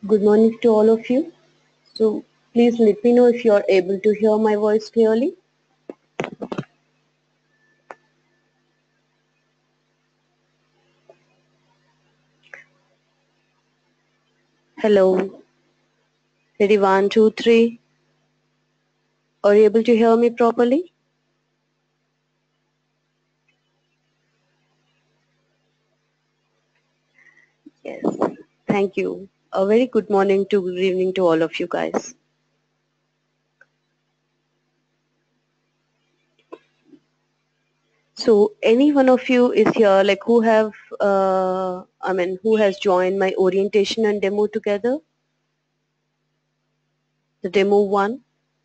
Good morning to all of you. So please let me know if you are able to hear my voice clearly. Hello. Ready, one, two, three. Are you able to hear me properly? Yes. Thank you. A very good morning to good evening to all of you guys. So any one of you is here, like who has joined my orientation and demo together? The demo one.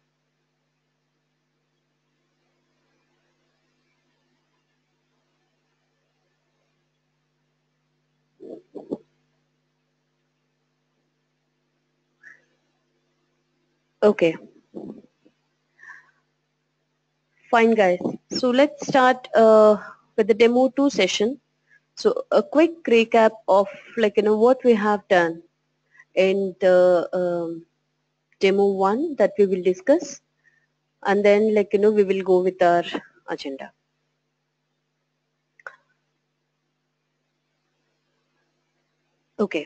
Okay. Fine, guys. So let's start with the demo 2 session. So a quick recap of what we have done in the demo 1 that we will discuss, and then we will go with our agenda. Okay.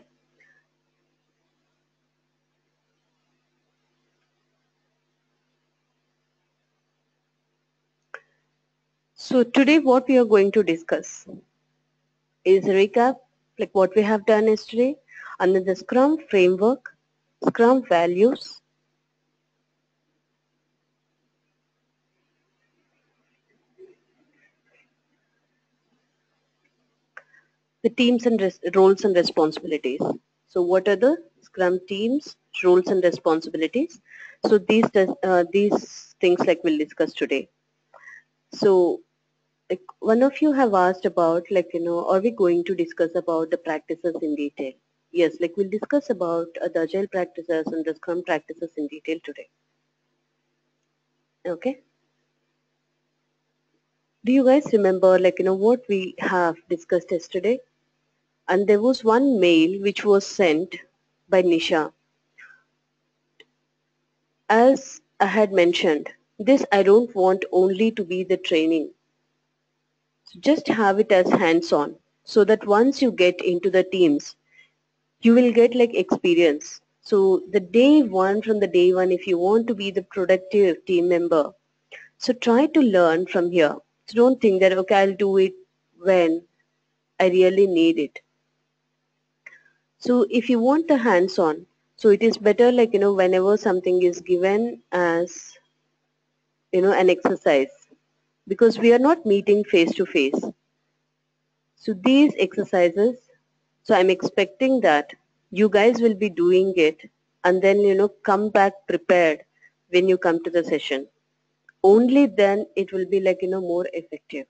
So today what we are going to discuss is a recap, like what we have done yesterday, and then the Scrum framework, Scrum values, the teams and roles and responsibilities. So what are the Scrum teams, roles and responsibilities? So these things we'll discuss today. So like one of you have asked about are we going to discuss about the practices in detail? Yes, we'll discuss about the agile practices and the Scrum practices in detail today. Okay. Do you guys remember what we have discussed yesterday? And there was one mail which was sent by Nisha. As I had mentioned, this I don't want only to be the training. So just have it as hands-on so that once you get into the teams, you will get experience. So from the day one, if you want to be the productive team member, so try to learn from here. So don't think that, okay, I'll do it when I really need it. So if you want the hands-on, so it is better whenever something is given as, an exercise, because we are not meeting face to face. So these exercises, so I'm expecting that you guys will be doing it and then, come back prepared when you come to the session. Only then it will be more effective.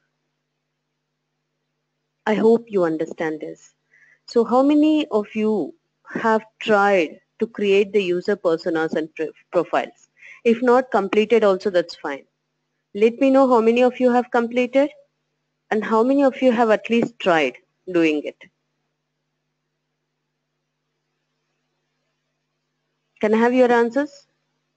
I hope you understand this. So how many of you have tried to create the user personas and profiles? If not completed also, that's fine. Let me know how many of you have completed and how many of you have at least tried doing it. Can I have your answers?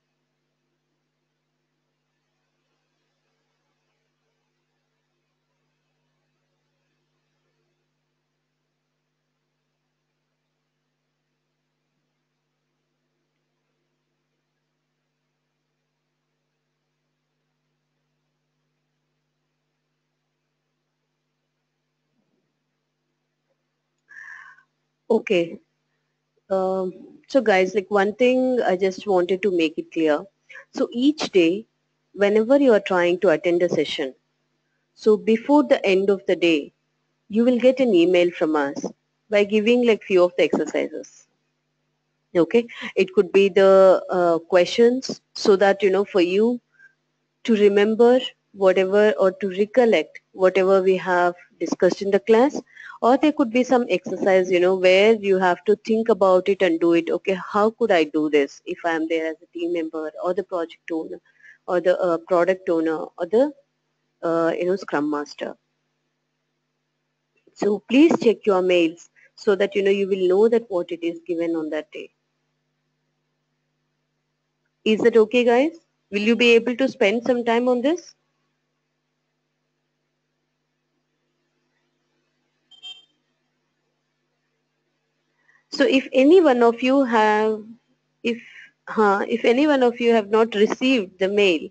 Okay. So guys, one thing I just wanted to make it clear. So each day, whenever you are trying to attend a session, so before the end of the day, you will get an email from us by giving few of the exercises. Okay, it could be the questions so that for you to remember whatever or to recollect whatever we have discussed in the class, or there could be some exercise where you have to think about it and do it. Okay, how could I do this if I am there as a team member or the project owner or the product owner or the scrum master. So please check your mails so that you will know that what it is given on that day. Is that okay, guys? Will you be able to spend some time on this? So if if any one of you have not received the mail,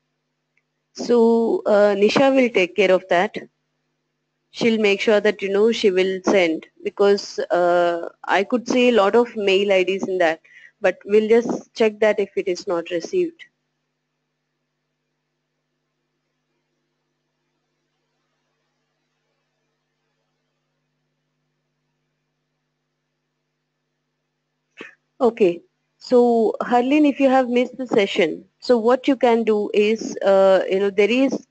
so Nisha will take care of that. She'll make sure that she will send, because I could see a lot of mail IDs in that, but we'll just check that if it is not received. Okay. So Harleen, if you have missed the session, so what you can do is, there is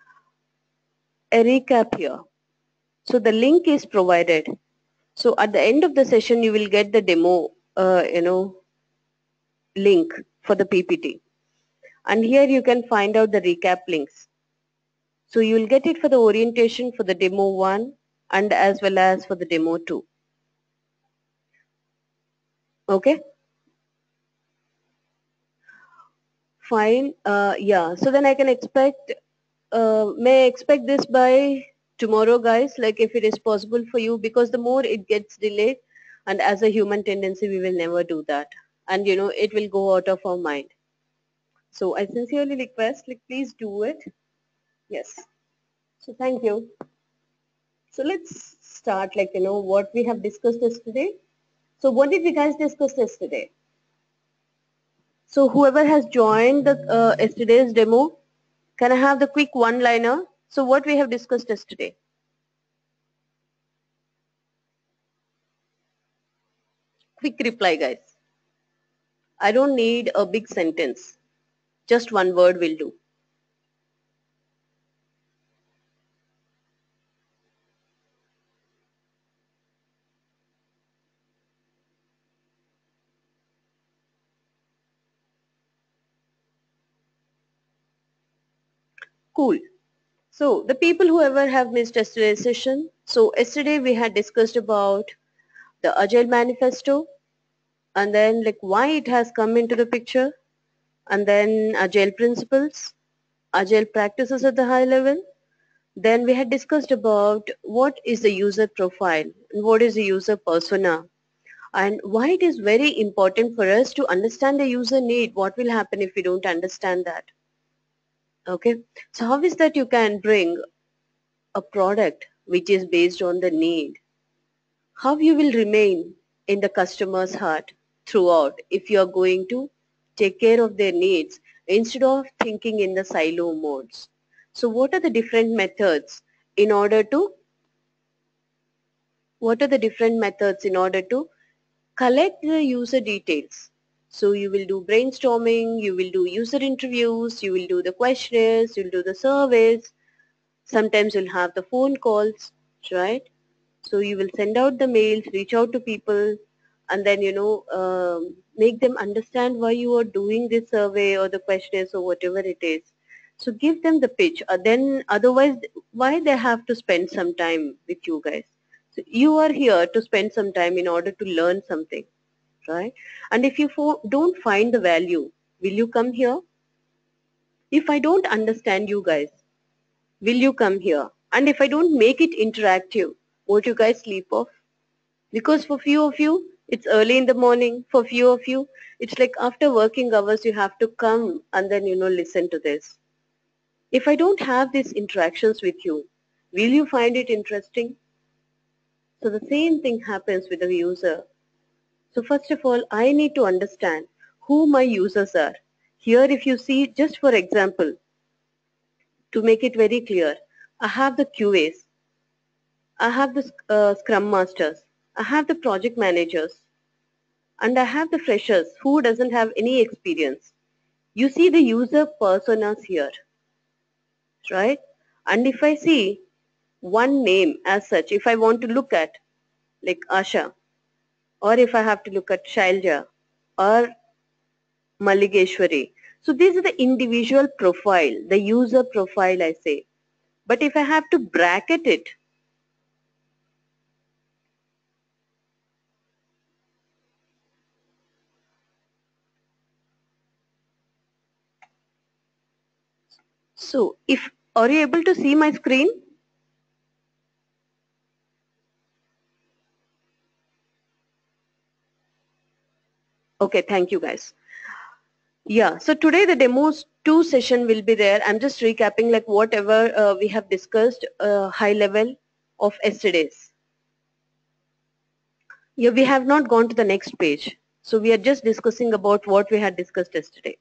a recap here. So the link is provided. So at the end of the session, you will get the demo, link for the PPT. And here you can find out the recap links. So you will get it for the orientation for the demo 1 and as well as for the demo 2. Okay? Fine. Yeah. So then I can expect, may I expect this by tomorrow, guys? Like if it is possible for you, because the more it gets delayed, and as a human tendency, we will never do that. And it will go out of our mind. So I sincerely request, like, please do it. Yes. So thank you. So let's start, like, what we have discussed yesterday. So what did we guys discuss yesterday? So whoever has joined the yesterday's demo, can I have the quick one-liner? So what we have discussed yesterday? Quick reply, guys. I don't need a big sentence. Just one word will do. Cool. So the people who ever have missed yesterday's session. So yesterday we had discussed about the Agile Manifesto, and then like why it has come into the picture, and then Agile principles, Agile practices at the high level. Then we had discussed about what is the user profile and what is the user persona, and why it is very important for us to understand the user need. What will happen if we don't understand that? Okay. So how is that you can bring a product which is based on the need? How you will remain in the customer's heart throughout if you are going to take care of their needs instead of thinking in the silo modes? So what are the different methods in order to collect the user details? So you will do brainstorming, you will do user interviews, you will do the questionnaires, you'll do the surveys, sometimes you'll have the phone calls, right? So you will send out the mails, reach out to people, and then make them understand why you are doing this survey or the questionnaires or whatever it is. So give them the pitch. Then otherwise, why they have to spend some time with you guys? So you are here to spend some time in order to learn something, right? And if you don't find the value, will you come here? If I don't understand you guys, will you come here? And if I don't make it interactive, won't you guys sleep off? Because for few of you, it's early in the morning. For few of you, it's like after working hours, you have to come and then, listen to this. If I don't have these interactions with you, will you find it interesting? So the same thing happens with the user. So first of all, I need to understand who my users are. Here, if you see, just for example, to make it very clear, I have the QAs, I have the Scrum Masters, I have the project managers, and I have the freshers who doesn't have any experience. You see the user personas here, right? And if I see one name as such, if I want to look at like Asha, or if I have to look at Shailja or Maligeshwari, so these are the individual profile, the user profile I say. But if I have to bracket it, So are you able to see my screen? Okay, thank you guys. Yeah, so today the demos 2 session will be there. I'm just recapping like whatever we have discussed high level of yesterday's. Yeah, we have not gone to the next page. So we are just discussing about what we had discussed yesterday.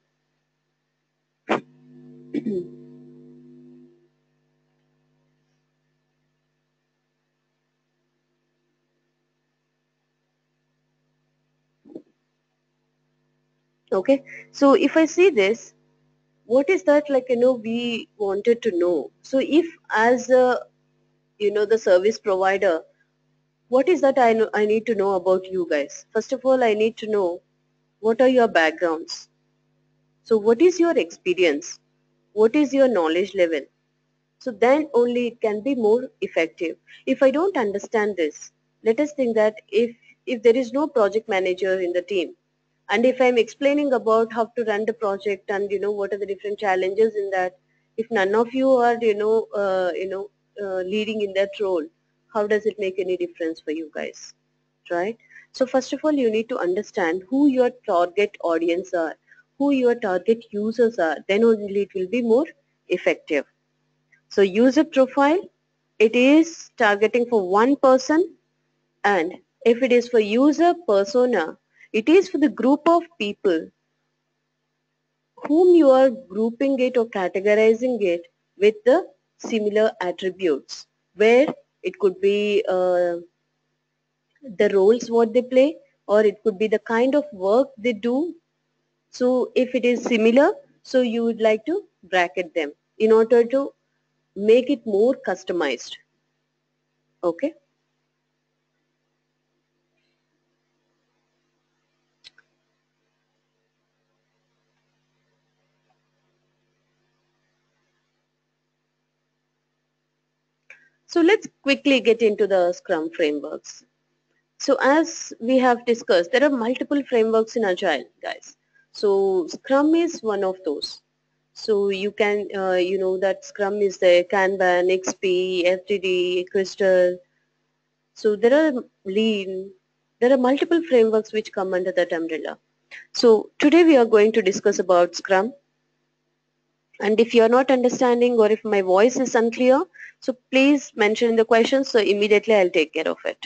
Okay, so if I see this, what is that like, we wanted to know. So if as a, the service provider, what is that I need to know about you guys? First of all, I need to know what are your backgrounds. So what is your experience? What is your knowledge level? So then only it can be more effective. If I don't understand this, let us think that if there is no project manager in the team, and if I'm explaining about how to run the project and what are the different challenges in that, if none of you are leading in that role, how does it make any difference for you guys, right? So first of all, you need to understand who your target audience are, who your target users are. Then only it will be more effective. So user profile, it is targeting for one person, and if it is for user persona, it is for the group of people whom you are grouping it or categorizing it with the similar attributes, where it could be the roles what they play, or it could be the kind of work they do. So if it is similar, so you would like to bracket them in order to make it more customized. Okay. So let's quickly get into the Scrum frameworks. So as we have discussed, there are multiple frameworks in Agile, guys. So Scrum is one of those. So you can, that Scrum is the Kanban, XP, FTD, Crystal. So there are Lean. There are multiple frameworks which come under that umbrella. So today we are going to discuss about Scrum. And if you're not understanding or if my voice is unclear, so please mention in the questions, so immediately I'll take care of it.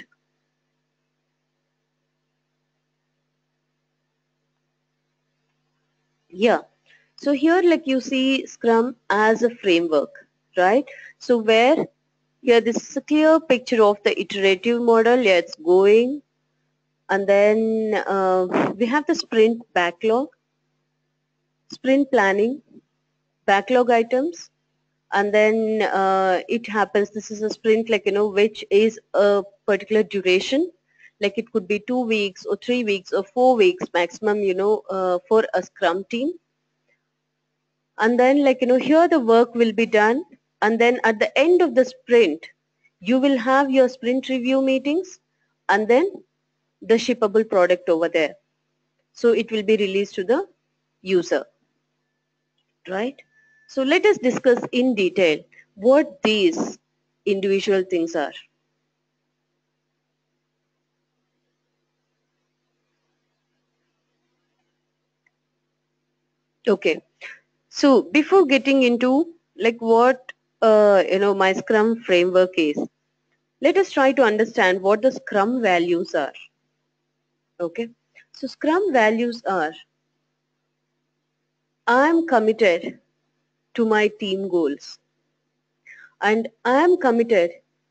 Yeah. So here like you see Scrum as a framework, right? So where here this is a clear picture of the iterative model. Yeah, it's going. And then we have the sprint backlog, sprint planning, backlog items, and then it happens, this is a sprint like which is a particular duration, like it could be 2 weeks or 3 weeks or 4 weeks maximum, for a Scrum team. And then like here the work will be done, and then at the end of the sprint you will have your sprint review meetings, and then the shippable product over there, so it will be released to the user, right? So let us discuss in detail what these individual things are. Okay, so before getting into like what my Scrum framework is, let us try to understand what the Scrum values are. Okay, so Scrum values are: I am committed to my team goals, and I am committed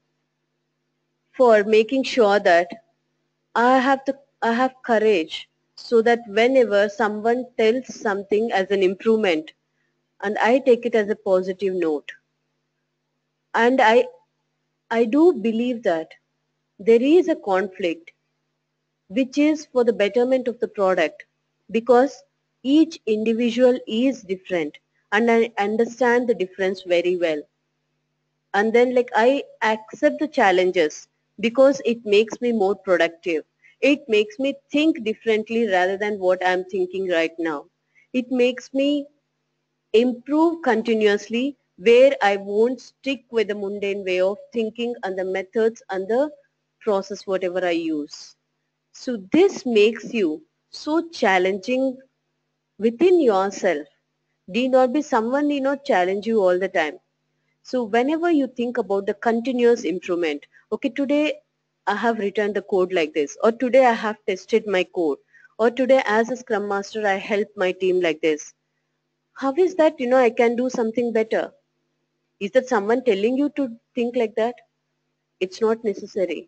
for making sure that I have courage, so that whenever someone tells something as an improvement, and I take it as a positive note, and I do believe that there is a conflict which is for the betterment of the product, because each individual is different, and I understand the difference very well. And then like I accept the challenges because it makes me more productive. It makes me think differently rather than what I'm thinking right now. It makes me improve continuously, where I won't stick with the mundane way of thinking and the methods and the process whatever I use. So this makes you so challenging within yourself. Do not be someone challenge you all the time. So whenever you think about the continuous improvement, okay, today I have written the code like this, or today I have tested my code, or today as a Scrum Master I help my team like this. How is that, I can do something better? Is that someone telling you to think like that? It's not necessary.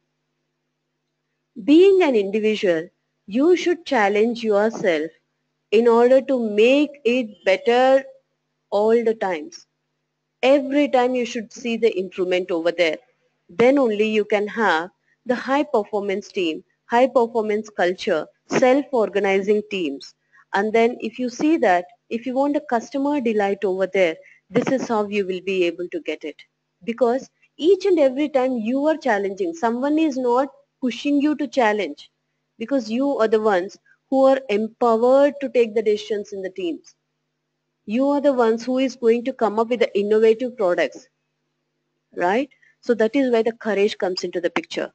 Being an individual, you should challenge yourself in order to make it better all the times. Every time you should see the improvement over there. Then only you can have the high performance team, high performance culture, self-organizing teams. And then if you see that, if you want a customer delight over there, this is how you will be able to get it. Because each and every time you are challenging, someone is not pushing you to challenge, because you are the ones who are empowered to take the decisions in the teams. You are the ones who is going to come up with the innovative products, right? So that is where the courage comes into the picture.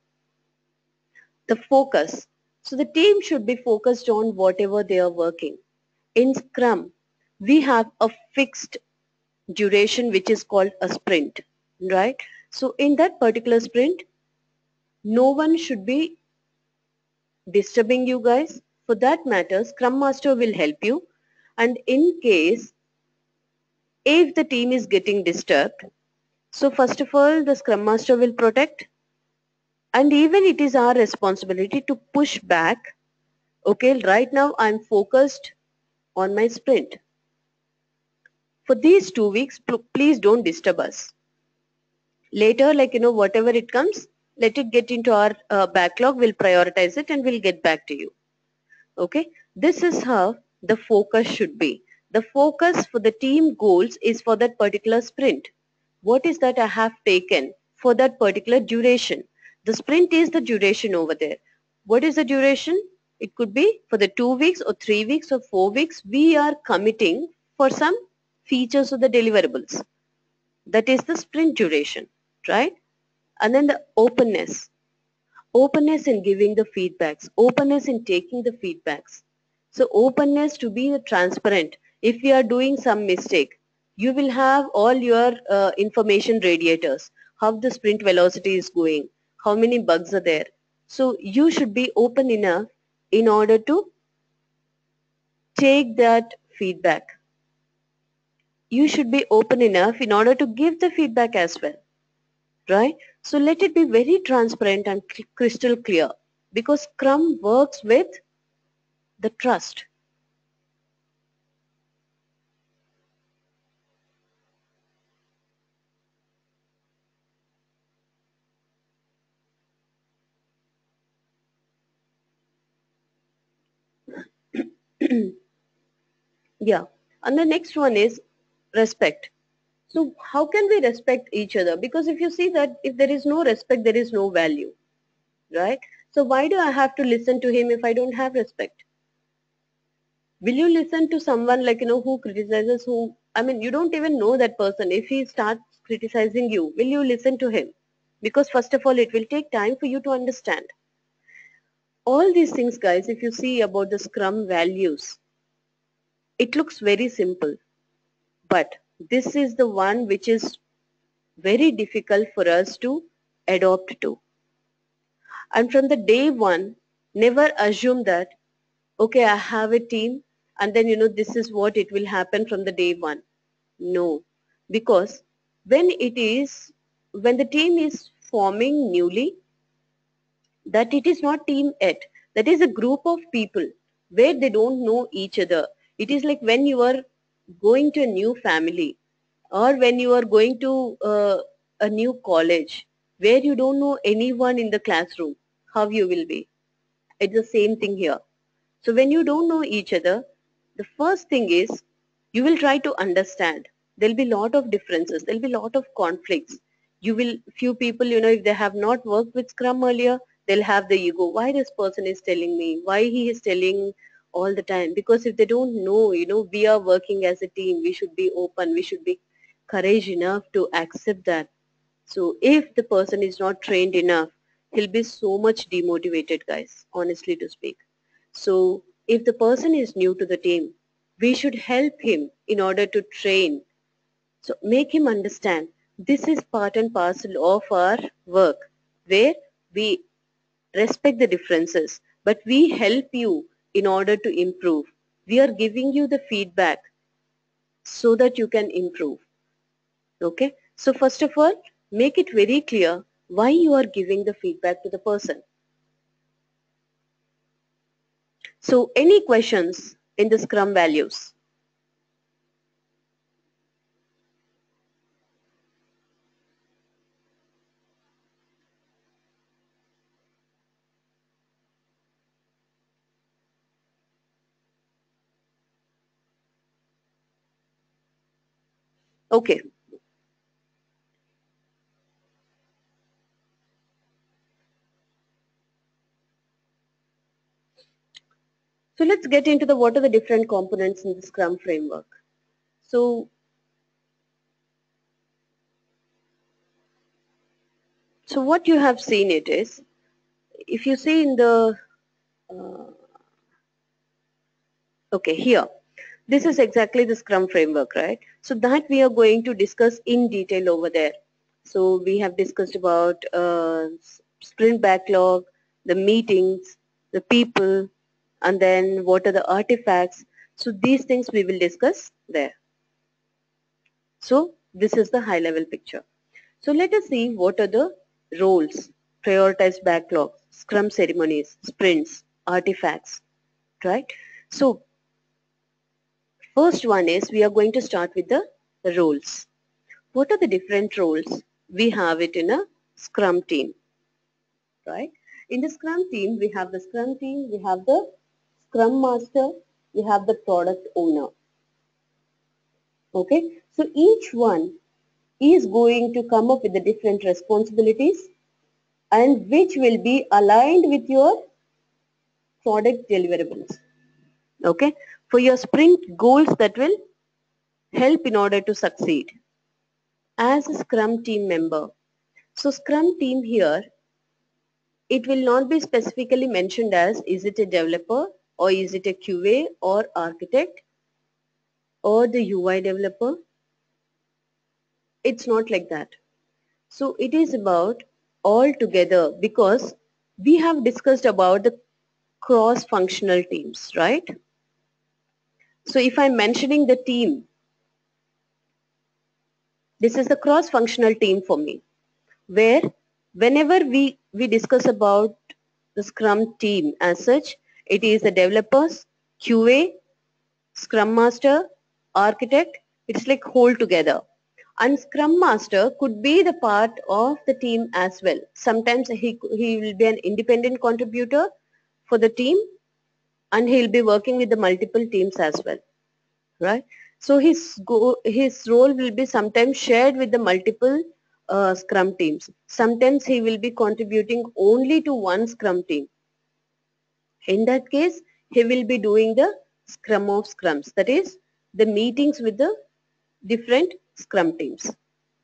The focus. So the team should be focused on whatever they are working. In Scrum, we have a fixed duration which is called a sprint, right? So in that particular sprint, no one should be disturbing you guys. For that matter, Scrum Master will help you. And in case if the team is getting disturbed, so first of all, the Scrum Master will protect, and even it is our responsibility to push back. Okay, right now I'm focused on my sprint. For these 2 weeks, please don't disturb us. Later, whatever it comes, let it get into our backlog. We'll prioritize it and we'll get back to you. Okay, this is how the focus should be. The focus for the team goals is for that particular sprint. What is that I have taken for that particular duration? The sprint is the duration over there. What is the duration? It could be for the 2 weeks or 3 weeks or 4 weeks. We are committing for some features of the deliverables. That is the sprint duration, right? And then the openness. Openness in giving the feedbacks, openness in taking the feedbacks. So openness to be transparent. If we are doing some mistake, you will have all your information radiators, how the sprint velocity is going, how many bugs are there. So you should be open enough in order to take that feedback. You should be open enough in order to give the feedback as well, right? So let it be very transparent and crystal clear, because Scrum works with the trust. Yeah. And the next one is respect. So how can we respect each other? Because if you see that if there is no respect, there is no value, right? So why do I have to listen to him if I don't have respect? Will you listen to someone who criticizes who, I mean, you don't even know that person. If he starts criticizing you, will you listen to him? Because first of all, it will take time for you to understand. All these things, guys, if you see about the Scrum values, it looks very simple, but this is the one which is very difficult for us to adopt to. And from the day one, never assume that, okay, I have a team and then, this is what it will happen from the day one. No, because when the team is forming newly, that it is not team yet. That is a group of people where they don't know each other. It is like when you are going to a new family, or when you are going to a new college where you don't know anyone in the classroom, how you will be. It's the same thing here. So when you don't know each other, the first thing is you will try to understand. There'll be a lot of differences. There'll be a lot of conflicts. Few people, if they have not worked with Scrum earlier, they'll have the ego. Why this person is telling me? Why he is telling all the time, because if they don't know, we are working as a team, we should be open, we should be courage enough to accept that. So if the person is not trained enough, he'll be so much demotivated, guys, honestly to speak. So if the person is new to the team, we should help him in order to train. So make him understand this is part and parcel of our work, where we respect the differences, but we help you in order to improve. We are giving you the feedback so that you can improve. Okay? So first of all, make it very clear why you are giving the feedback to the person. So any questions in the Scrum values? Okay. So let's get into the what are the different components in the Scrum framework. So, so what you have seen it is, if you see in the, uh, okay, here, this is exactly the Scrum framework, right? So that we are going to discuss in detail over there. So we have discussed about sprint backlog, the meetings, the people, and then what are the artifacts. So these things we will discuss there. So this is the high level picture. So let us see what are the roles, prioritized backlog, Scrum ceremonies, sprints, artifacts, right? So first one is we are going to start with the roles. What are the different roles? We have it in a Scrum team, right? In the Scrum team, we have the Scrum team, we have the Scrum Master, we have the Product Owner. Okay, so each one is going to come up with the different responsibilities and which will be aligned with your product deliverables. Okay, for your sprint goals that will help in order to succeed. As a Scrum team member, so Scrum team here, it will not be specifically mentioned as is it a developer or is it a QA or architect or the UI developer. It's not like that. So it is about all together, because we have discussed about the cross-functional teams, right? So if I'm mentioning the team, this is the cross-functional team for me, where whenever we discuss about the Scrum team as such, it is the developers, QA, Scrum Master, Architect, it's like whole together. And Scrum Master could be the part of the team as well. Sometimes he will be an independent contributor for the team, and he'll be working with the multiple teams as well, right? So his role will be sometimes shared with the multiple Scrum teams. Sometimes he will be contributing only to one Scrum team. In that case, he will be doing the Scrum of Scrums, that is the meetings with the different Scrum teams.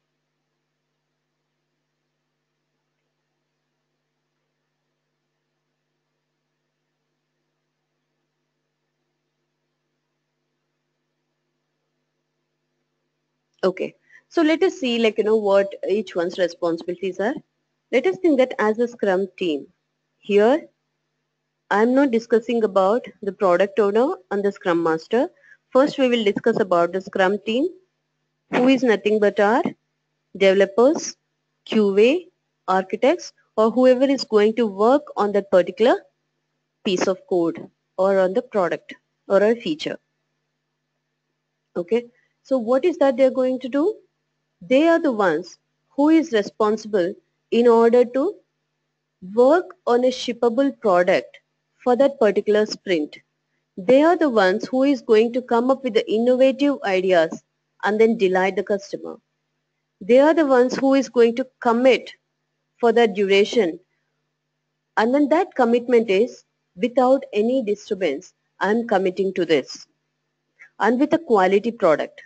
Okay, so let us see what each one's responsibilities are. Let us think that as a Scrum team, here I'm not discussing about the product owner and the Scrum Master. First we will discuss about the Scrum team, who is nothing but our developers, QA, architects, or whoever is going to work on that particular piece of code or on the product or a feature. Okay, so what is that they're going to do? They are the ones who is responsible in order to work on a shippable product for that particular sprint. They are the ones who is going to come up with the innovative ideas and then delight the customer. They are the ones who is going to commit for that duration, and then that commitment is without any disturbance. I'm committing to this, and with a quality product.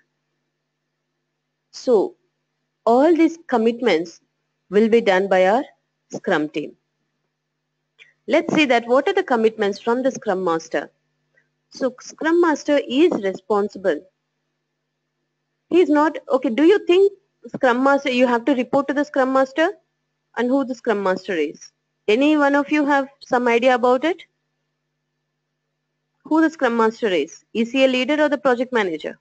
So all these commitments will be done by our Scrum team. Let's see that what are the commitments from the Scrum Master. So Scrum Master is responsible. He is not, okay, do you think Scrum Master, you have to report to the Scrum Master and who the Scrum Master is? Any one of you have some idea about it? Who the Scrum Master is? Is he a leader or the project manager?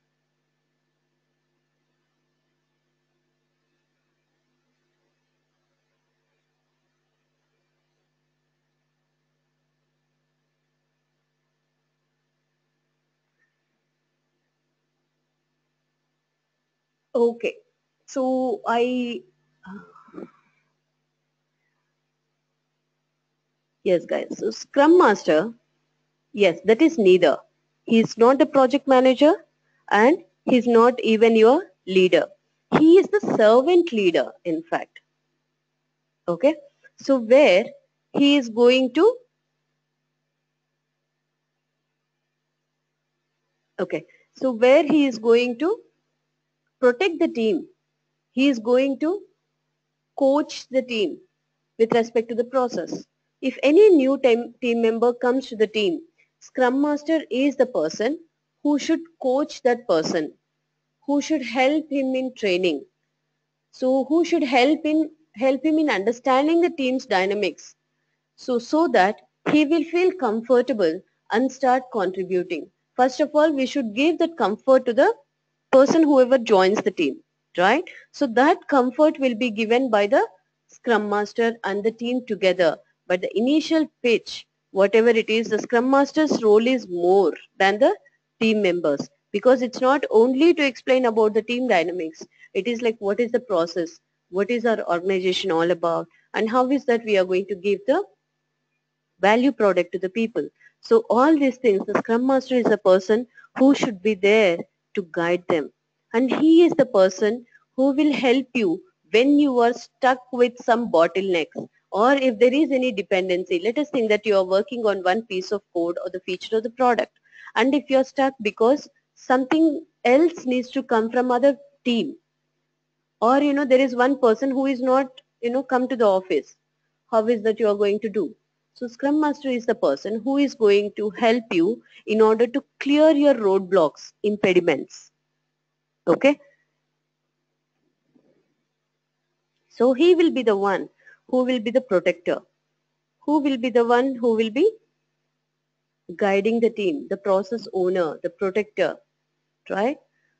Okay, so yes guys, so Scrum Master, yes, that is neither. He is not the project manager and he is not even your leader. He is the servant leader, in fact. Okay, so where he is going to, okay, so where he is going to protect the team, he is going to coach the team with respect to the process. If any new team member comes to the team, Scrum Master is the person who should coach that person, who should help him in training. So who should help him in understanding the team's dynamics. So that he will feel comfortable and start contributing. First of all, we should give that comfort to the person whoever joins the team, right? So that comfort will be given by the Scrum Master and the team together. But the initial pitch, whatever it is, the Scrum Master's role is more than the team members, because it's not only to explain about the team dynamics. It is like what is the process, what is our organization all about, and how is that we are going to give the value product to the people. So all these things, the Scrum Master is a person who should be there to guide them. And he is the person who will help you when you are stuck with some bottlenecks, or if there is any dependency. Let us think that you are working on one piece of code or the feature of the product. And if you are stuck because something else needs to come from other team, or there is one person who is not come to the office, how is that you are going to do? So Scrum Master is the person who is going to help you in order to clear your roadblocks, impediments. Okay, so he will be the one who will be the protector, who will be the one who will be guiding the team, the process owner, the protector, right?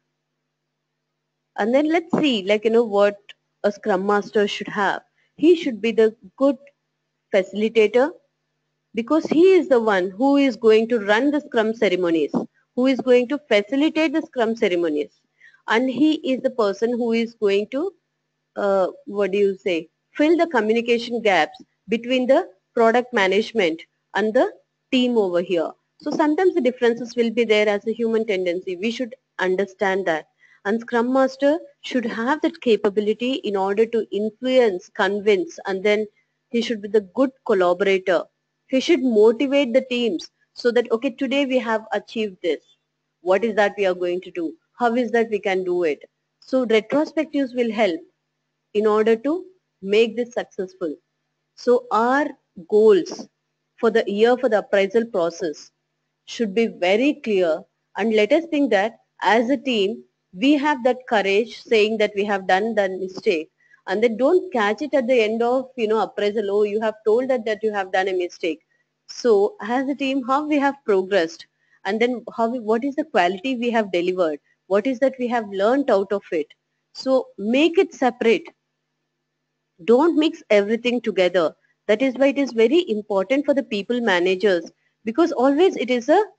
And then let's see, like, what a Scrum Master should have. He should be the good facilitator, because he is the one who is going to run the Scrum ceremonies, who is going to facilitate the Scrum ceremonies, and he is the person who is going to, what do you say, fill the communication gaps between the product management and the team over here. So sometimes the differences will be there as a human tendency. We should understand that. And Scrum Master should have that capability in order to influence, convince, and then he should be the good collaborator. He should motivate the teams so that, okay, today we have achieved this. What is that we are going to do? How is that we can do it? So retrospectives will help in order to make this successful. So our goals for the year for the appraisal process should be very clear, and let us think that as a team we have that courage saying that we have done that mistake, and then don't catch it at the end of appraisal. Oh, you have told that you have done a mistake. So as a team, how we have progressed, and then what is the quality we have delivered, what is that we have learned out of it. So make it separate. Don't mix everything together. That is why it is very important for the people managers, because always it is a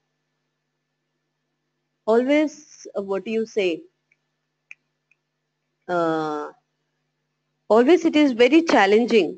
always what do you say, uh, always it is very challenging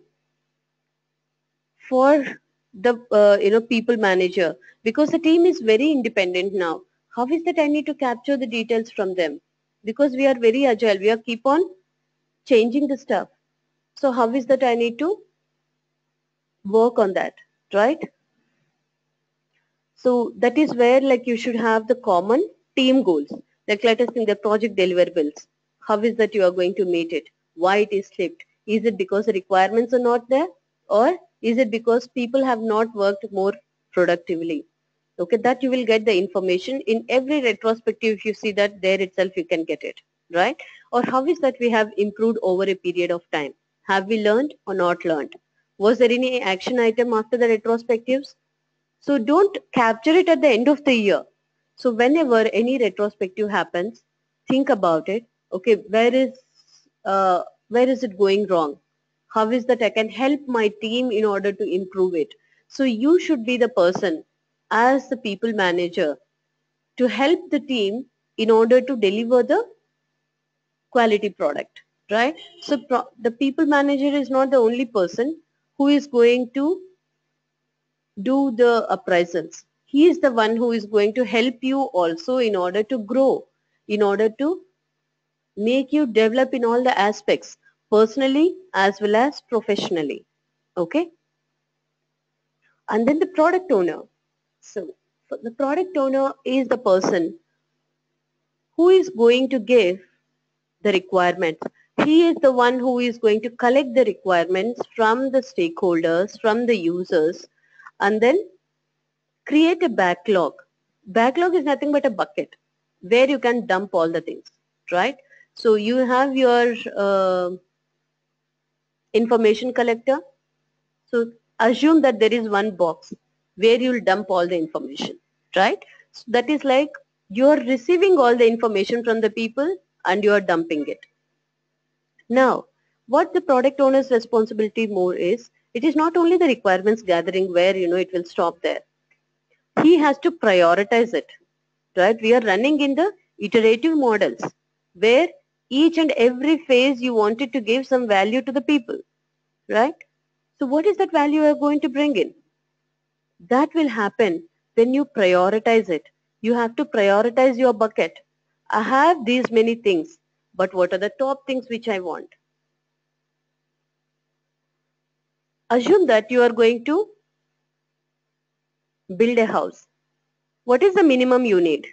for the people manager, because the team is very independent now. How is that I need to capture the details from them, because we are very agile, we are keep on changing the stuff. So how is that I need to work on that, right? So that is where like you should have the common team goals. Like let us think the project deliverables. How is that you are going to meet it? Why it is slipped? Is it because the requirements are not there? Or is it because people have not worked more productively? Okay, that you will get the information in every retrospective. If you see that there itself you can get it, right? Or how is that we have improved over a period of time? Have we learned or not learned? Was there any action item after the retrospectives? So don't capture it at the end of the year. So whenever any retrospective happens, think about it. Okay, where is it going wrong? How is that I can help my team in order to improve it? So you should be the person as the people manager to help the team in order to deliver the quality product, right? So the people manager is not the only person who is going to do the appraisals. He is the one who is going to help you also in order to grow, in order to make you develop in all the aspects, personally as well as professionally. Okay? And then the product owner. So the product owner is the person who is going to give the requirements. He is the one who is going to collect the requirements from the stakeholders, from the users, and then create a backlog. Backlog is nothing but a bucket where you can dump all the things, right? So you have your information collector. So assume that there is one box where you'll dump all the information, right? So that is like you're receiving all the information from the people and you're dumping it. Now, what the product owner's responsibility more is, it is not only the requirements gathering where, it will stop there. He has to prioritize it, right? We are running in the iterative models where each and every phase you wanted to give some value to the people, right? So what is that value you are going to bring in? That will happen when you prioritize it. You have to prioritize your bucket. I have these many things, but what are the top things which I want? Assume that you are going to build a house. What is the minimum you need?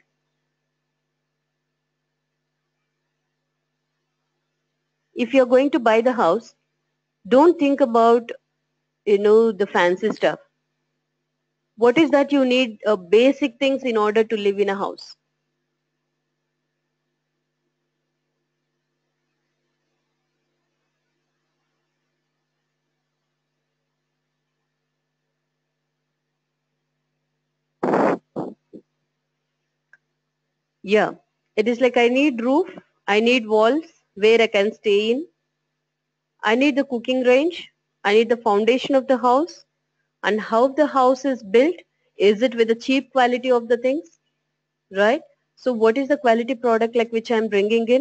If you're going to buy the house, don't think about, the fancy stuff. What is that you need basic things in order to live in a house? Yeah, it is like I need roof, I need walls where I can stay in, I need the cooking range, I need the foundation of the house, and how the house is built. Is it with the cheap quality of the things, right? So what is the quality product like which I'm bringing in?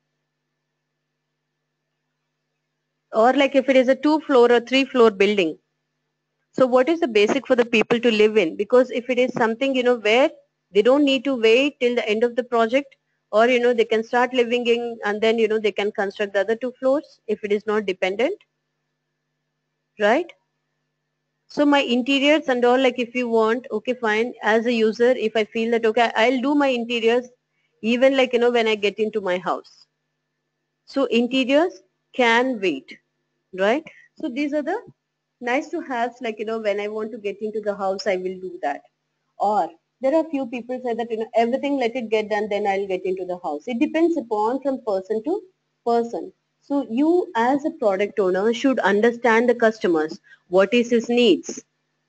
Or like if it is a 2-floor or 3-floor building, so what is the basic for the people to live in? Because if it is something, where they don't need to wait till the end of the project, or, they can start living in and then, they can construct the other 2 floors if it is not dependent, right? So my interiors and all, like if you want, okay, fine. As a user, if I feel that, okay, I'll do my interiors even like, when I get into my house. So interiors can wait, right? So these are the nice to have, like, when I want to get into the house, I will do that. Or there are few people say that, everything let it get done, then I'll get into the house. It depends upon from person to person. So you as a product owner should understand the customers. What is his needs?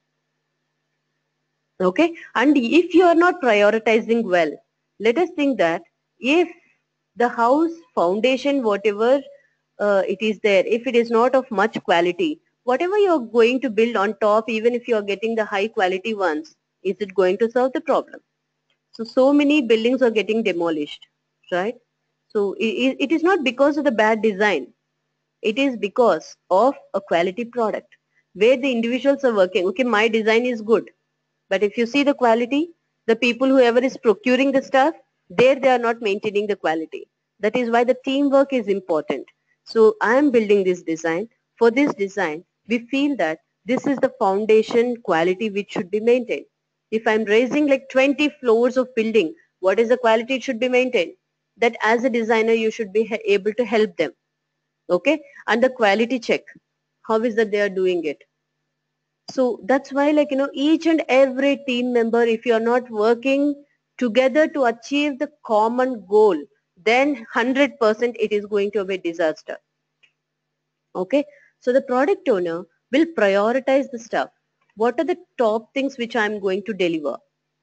Okay. And if you are not prioritizing well, let us think that if the house foundation, whatever it is there, if it is not of much quality, whatever you are going to build on top, even if you are getting the high quality ones, is it going to solve the problem? So many buildings are getting demolished, right? So it is not because of the bad design. It is because of a quality product where the individuals are working. Okay, my design is good, but if you see the quality, the people whoever is procuring the stuff, there they are not maintaining the quality. That is why the teamwork is important. So I am building this design. For this design, we feel that this is the foundation quality which should be maintained. If I'm raising like 20 floors of building, what is the quality it should be maintained? That as a designer, you should be able to help them. Okay. And the quality check. How is that they are doing it? So that's why, like, each and every team member, if you're not working together to achieve the common goal, then 100% it is going to be a disaster. Okay. So the product owner will prioritize the stuff. What are the top things which I'm going to deliver?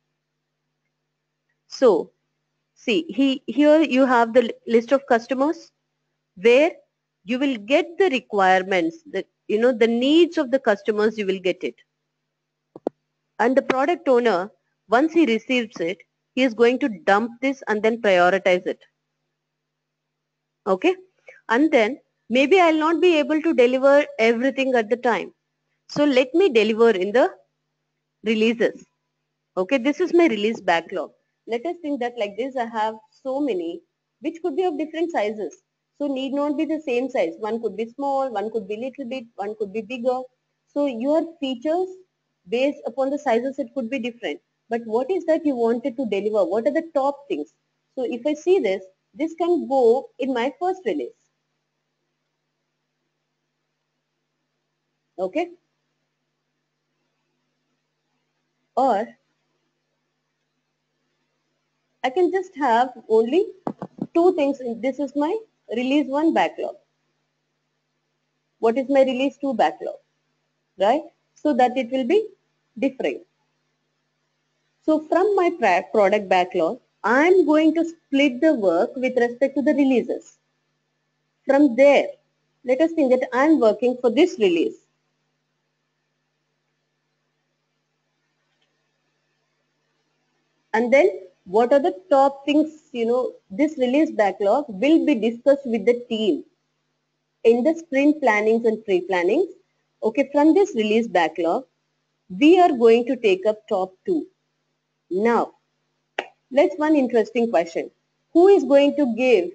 So see, here you have the list of customers where you will get the requirements, the needs of the customers, you will get it. And the product owner, once he receives it, he is going to dump this and then prioritize it. Okay? And then maybe I'll not be able to deliver everything at the time. So let me deliver in the releases. Okay, this is my release backlog. Let us think that like this, I have so many which could be of different sizes. So need not be the same size. One could be small, one could be little bit, one could be bigger. So your features based upon the sizes, it could be different. But what is that you wanted to deliver? What are the top things? So if I see this can go in my first release. Okay. Or I can just have only two things. This is my release 1 backlog. What is my release 2 backlog, right? So that it will be different. So from my product backlog, I'm going to split the work with respect to the releases. From there, let us think that I'm working for this release. And then what are the top things, this release backlog will be discussed with the team in the sprint plannings and pre-plannings. Okay, from this release backlog, we are going to take up top 2. Now, let's one interesting question. Who is going to give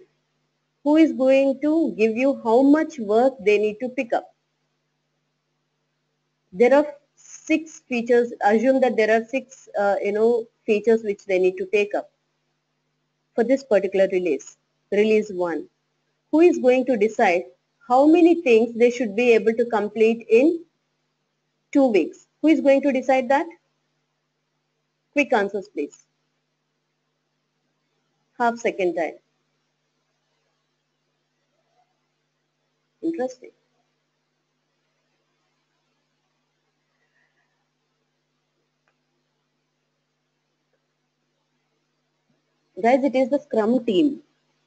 you how much work they need to pick up? There are 6 features. Assume that there are 6, features which they need to take up for this particular release. Release 1. Who is going to decide how many things they should be able to complete in 2 weeks? Who is going to decide that? Quick answers, please. Half second time. Interesting. Guys, it is the Scrum team.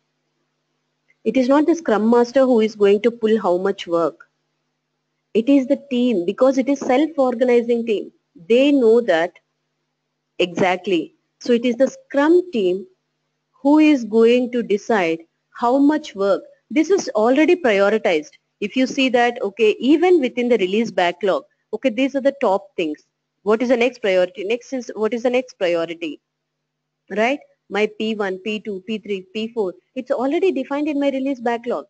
It is not the Scrum Master who is going to pull how much work. It is the team, because it is self-organizing team. They know that exactly. So it is the Scrum team who is going to decide how much work. This is already prioritized. If you see that, okay, even within the release backlog, okay, these are the top things. What is the next priority? Next is, what is the next priority? Right? My P1, P2, P3, P4, it's already defined in my release backlog.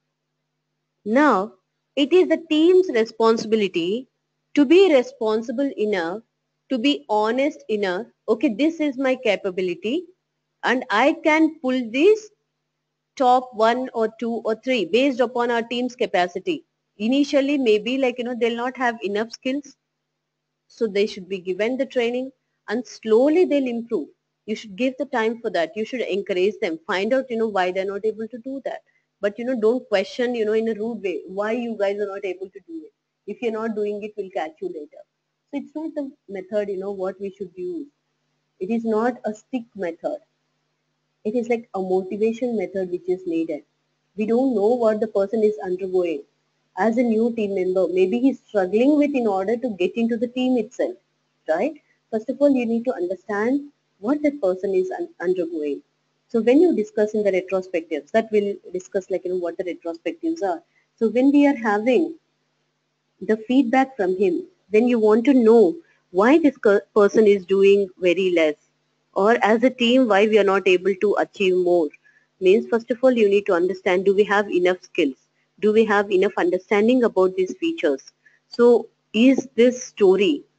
Now, it is the team's responsibility to be responsible enough, to be honest enough, okay, this is my capability and I can pull these top 1 or 2 or 3 based upon our team's capacity. Initially, maybe they'll not have enough skills, so they should be given the training and slowly they'll improve. You should give the time for that. You should encourage them. Find out, why they're not able to do that. But, don't question, in a rude way, why you guys are not able to do it. If you're not doing it, we'll catch you later. So it's not the method, what we should use. It is not a stick method. It is like a motivation method which is needed. We don't know what the person is undergoing. As a new team member, maybe he's struggling with in order to get into the team itself, right? First of all, you need to understand what that person is undergoing. So when you discuss in the retrospectives, that will discuss what the retrospectives are. So when we are having the feedback from him, when you want to know why this person is doing very less, or as a team why we are not able to achieve more, means first of all you need to understand, do we have enough skills, do we have enough understanding about these features? So is this story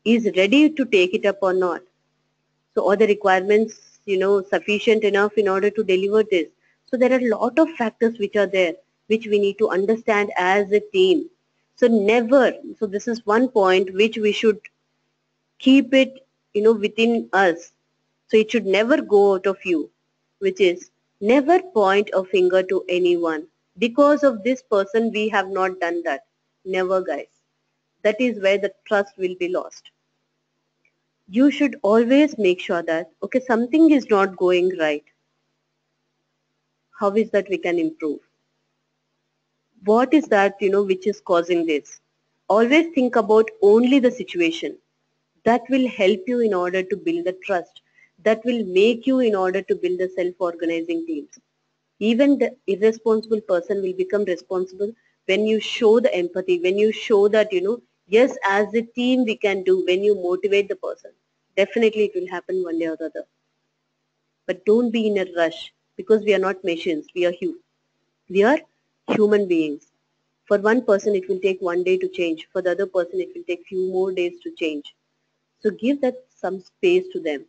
is ready to take it up or not. So are the requirements, sufficient enough in order to deliver this? So there are a lot of factors which are there, which we need to understand as a team. So never, so this is one point which we should keep it, within us. So it should never go out of you, which is never point a finger to anyone. Because of this person, we have not done that. Never, guys. That is where the trust will be lost. You should always make sure that, okay, something is not going right. How is that we can improve? What is that, which is causing this? Always think about only the situation. That will help you in order to build the trust. That will make you in order to build the self-organizing teams. Even the irresponsible person will become responsible when you show the empathy, when you show that, yes, as a team we can do, when you motivate the person. Definitely it will happen one day or the other. But don't be in a rush because we are not machines. We are human beings. For one person it will take one day to change. For the other person it will take few more days to change. So give that some space to them.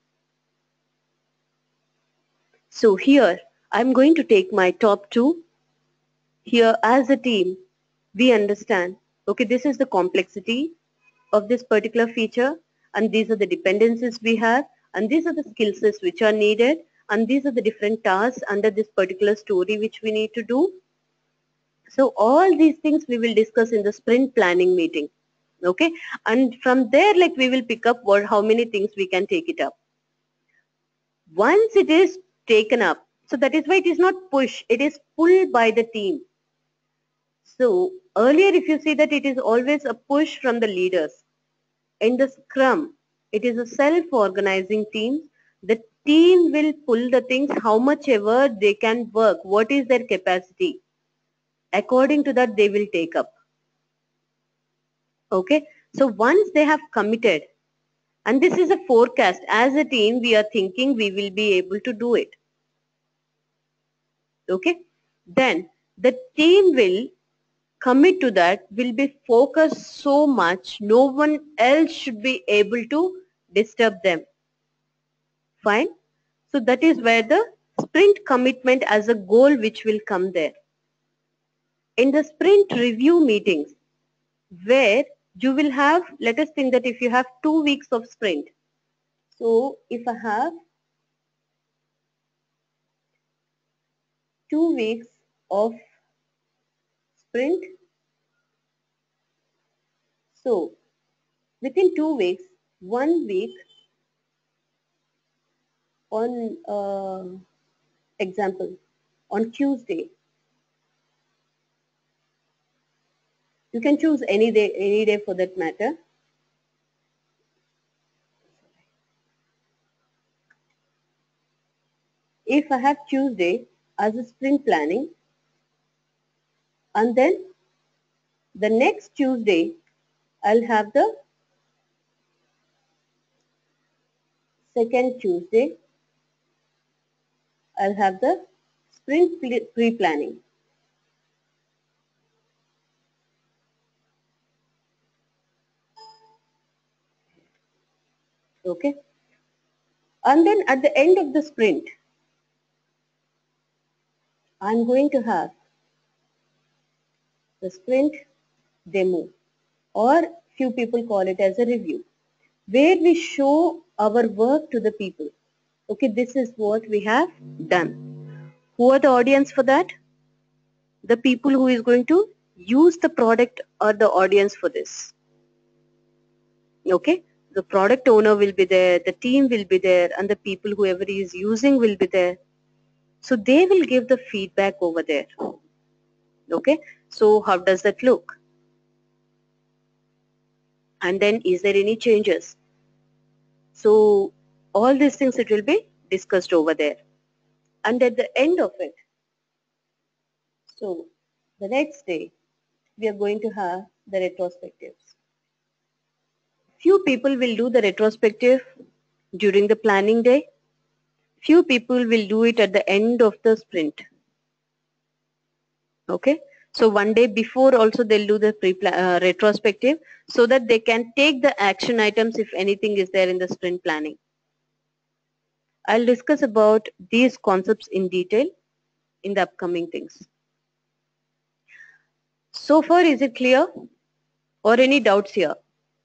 So here I'm going to take my top two. Here as a team we understand, okay, this is the complexity of this particular feature, and these are the dependencies we have, and these are the skill sets which are needed, and these are the different tasks under this particular story which we need to do. So all these things we will discuss in the sprint planning meeting. Okay, and from there, like, we will pick up how many things we can take it up. Once it is taken up, so that is why it is not push, it is pulled by the team. So earlier if you see that it is always a push from the leaders. In the Scrum, it is a self-organizing team. The team will pull the things how much ever they can work. What is their capacity? According to that, they will take up. Okay. So once they have committed, and this is a forecast, as a team, we are thinking we will be able to do it. Okay. Then the team will commit to that, will be focused so much, no one else should be able to disturb them. Fine. So that is where the sprint commitment as a goal which will come there. In the sprint review meetings, where you will have, let us think that if you have 2 weeks of sprint. So if I have 2 weeks of sprint, so within 2 weeks, 1 week on example, on Tuesday, you can choose any day for that matter. If I have Tuesday as a sprint planning, and then the next Tuesday I'll have the second Tuesday, I'll have the sprint pre-planning. Okay. And then at the end of the sprint, I'm going to have the sprint demo, or few people call it as a review, where we show our work to the people. Okay, this is what we have done. Who are the audience for that? The people who is going to use the product are the audience for this. Okay, the product owner will be there, the team will be there, and the people whoever is using will be there. So they will give the feedback over there. Okay, so how does that look? And then is there any changes? So all these things it will be discussed over there. And at the end of it, so the next day we are going to have the retrospectives. Few people will do the retrospective during the planning day. Few people will do it at the end of the sprint. Okay, So one day before also they'll do the retrospective so that they can take the action items if anything is there in the sprint planning. I'll discuss about these concepts in detail in the upcoming things. So far, is it clear or any doubts here?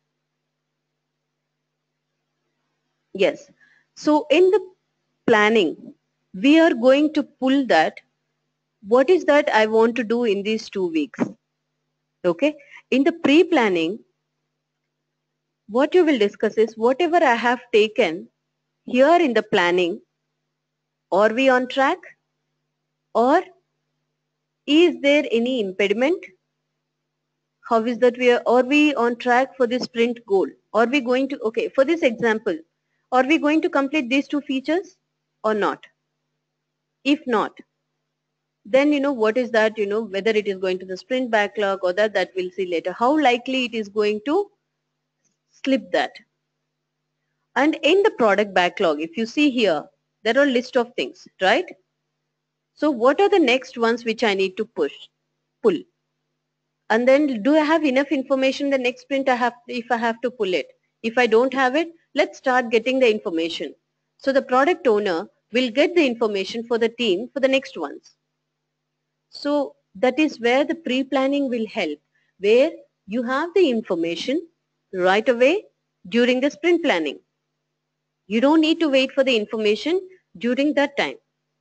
Yes. So in the planning, we are going to pull that what is that I want to do in these 2 weeks. Okay. In the pre-planning, what you will discuss is whatever I have taken here in the planning, are we on track or is there any impediment? How is that are we on track for the sprint goal? Are we going to, okay, for this example, are we going to complete these 2 features or not? If not, then what is that, whether it is going to the sprint backlog or that we'll see later. How likely it is going to slip that. And in the product backlog, if you see here, there are a list of things, right? So what are the next ones which I need to pull? And then do I have enough information the next sprint if I have to pull it? If I don't have it, let's start getting the information. So the product owner will get the information for the team for the next ones. So that is where the pre-planning will help, where you have the information right away during the sprint planning. You don't need to wait for the information during that time.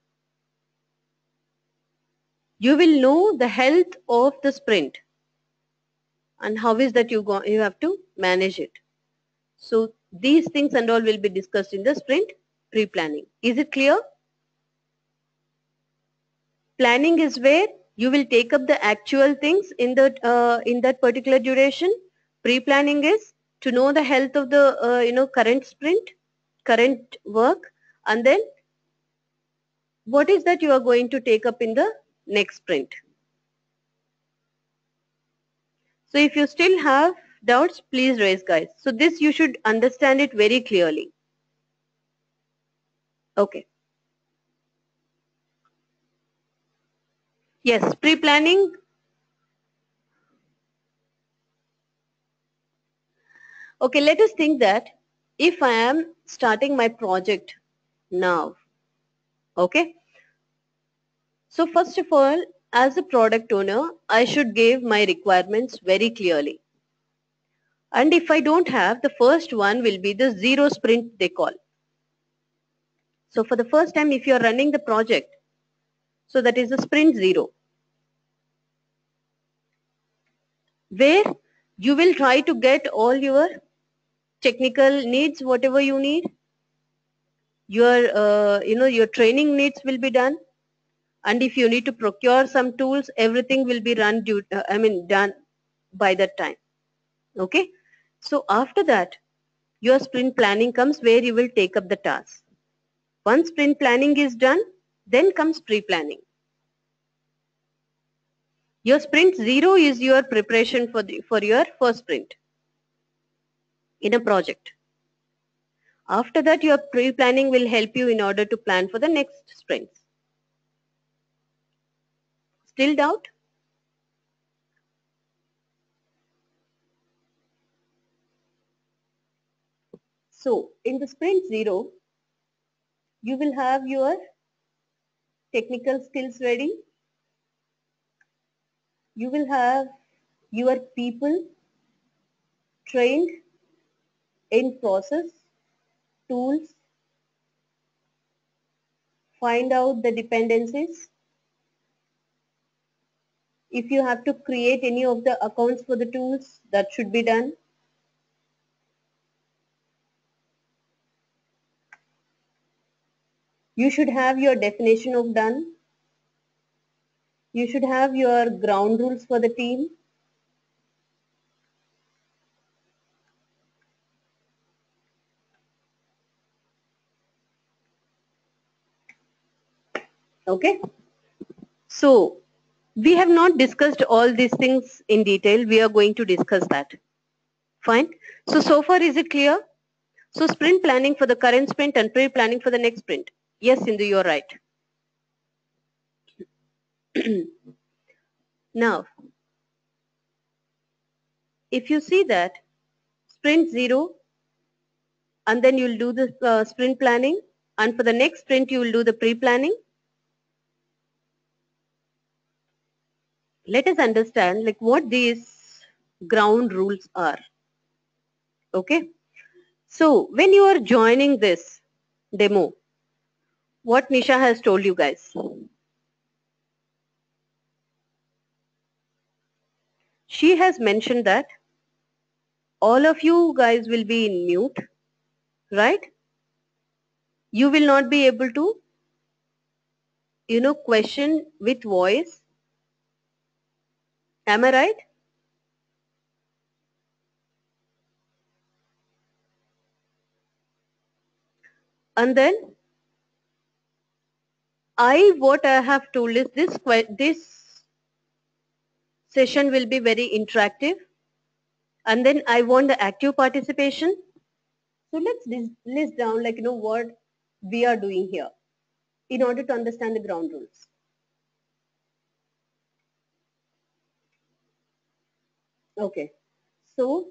You will know the health of the sprint and how is that you have to manage it. So these things and all will be discussed in the sprint pre-planning. Is it clear? Planning is where you will take up the actual things in that particular duration. Pre-planning is to know the health of the current sprint, current work, and then what is that you are going to take up in the next sprint. So if you still have doubts, please raise, guys. So this you should understand it very clearly. Okay. Yes, pre-planning. Okay, let us think that if I am starting my project now, okay. So first of all, as a product owner, I should give my requirements very clearly. And if I don't have, the first one will be the zero sprint they call. So for the first time, if you're running the project, so that is the sprint zero, where you will try to get all your technical needs, whatever you need, your training needs will be done, and if you need to procure some tools, everything will be done by that time. Okay. So after that, your sprint planning comes where you will take up the task. Once sprint planning is done, then comes pre-planning. Your sprint zero is your preparation for your first sprint in a project. After that, your pre-planning will help you in order to plan for the next sprints. Still doubt? So in the sprint zero, you will have your technical skills ready. You will have your people trained in process, tools, find out the dependencies. If you have to create any of the accounts for the tools, that should be done. You should have your definition of done. You should have your ground rules for the team. Okay. So we have not discussed all these things in detail. We are going to discuss that. Fine. So far is it clear? So sprint planning for the current sprint and pre-planning for the next sprint. Yes, Sindhu, you're right. Now, if you see that sprint 0, and then you'll do the sprint planning, and for the next sprint you will do the pre-planning. Let us understand like what these ground rules are. Okay. So when you are joining this demo, what Nisha has told you guys. She has mentioned that all of you guys will be in mute, right? You will not be able to, question with voice. Am I right? And then what I have told is this session will be very interactive, and then I want the active participation. So let's list down like what we are doing here in order to understand the ground rules. Okay. So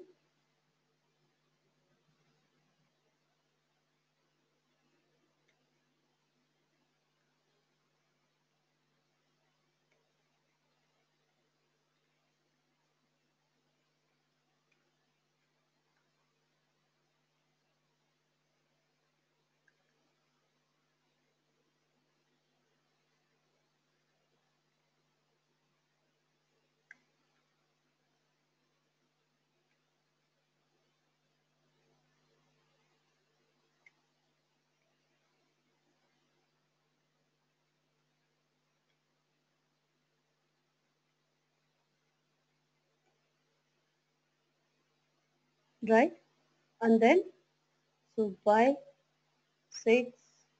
right, and then so by 6.